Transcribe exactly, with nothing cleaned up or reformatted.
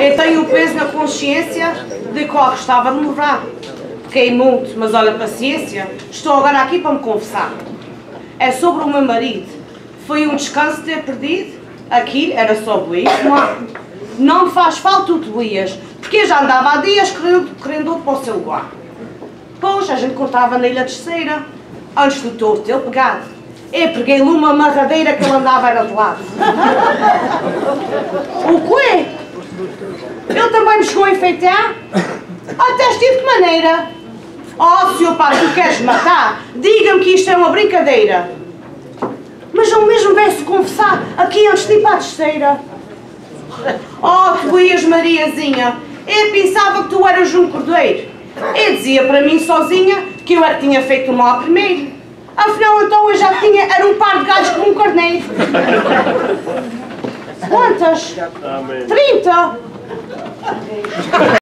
Eu tenho o peso na consciência de qual gostava de me livrar. Fiquei muito, mas olha, paciência, estou agora aqui para me confessar. É sobre o meu marido. Foi um descanso ter perdido. Aqui era só boias, não, não me faz falta o de boias, porque eu já andava há dias querendo, querendo para o seu lugar. Pois, a gente contava na Ilha Terceira, antes do touro ter pegado. Eu peguei-lhe uma amarradeira que ele andava era de lado. O quê? Ele também me chegou a enfeitar? Até de que maneira? Oh, senhor padre, tu queres matar? Diga-me que isto é uma brincadeira. Mas eu mesmo venho-se confessar aqui antes de ir para a terceira. Oh, tu ias, Mariazinha. Eu pensava que tu eras um cordeiro. Eu dizia para mim sozinha que eu é que tinha feito o mal primeiro. Afinal, então eu já tinha, era um par de galhos como um carneiro. Quantas? Trinta.